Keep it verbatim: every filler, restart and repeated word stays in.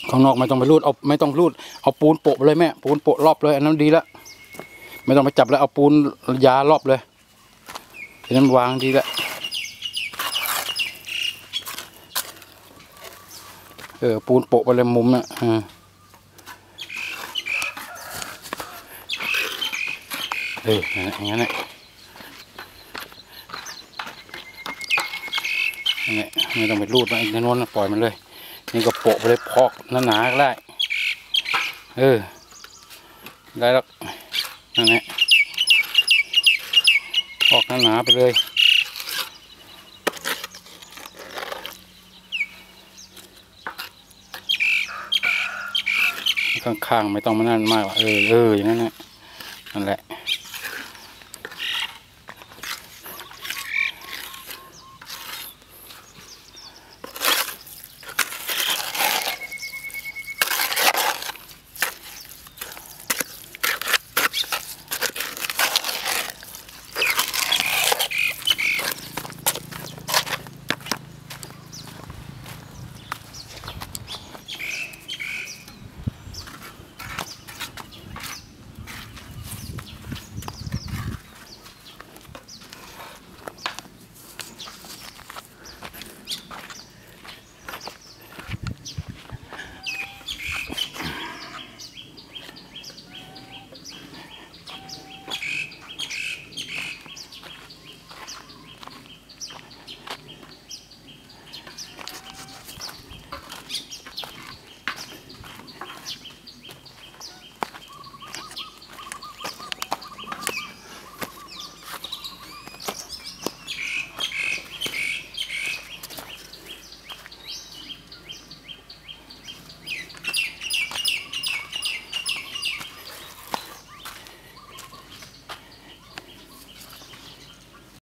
ข้างนอกไม่ต้องไปรูดเอาไม่ต้องรูดเอาปูนโปะเลยแม่ปูนโปะรอบเลยอันนั้นดีแล้วไม่ต้องไปจับแล้วเอาปูนยารอบเลยอันนั้นวางดีแล้วเออปูนโปะไปเลยมุมน่ะเอออย่างนั้นแหละนี่ไม่ต้องไปรูดมันในโน้นปล่อยมันเลยนี่ก็โปะไปเลยพอกหนาๆก็ได้เออได้แล้วนั่นแหละพอกหนาๆไปเลยข้างๆไม่ต้องมานั่นมากเออเอออย่างนั้นแหละนั่นแหละ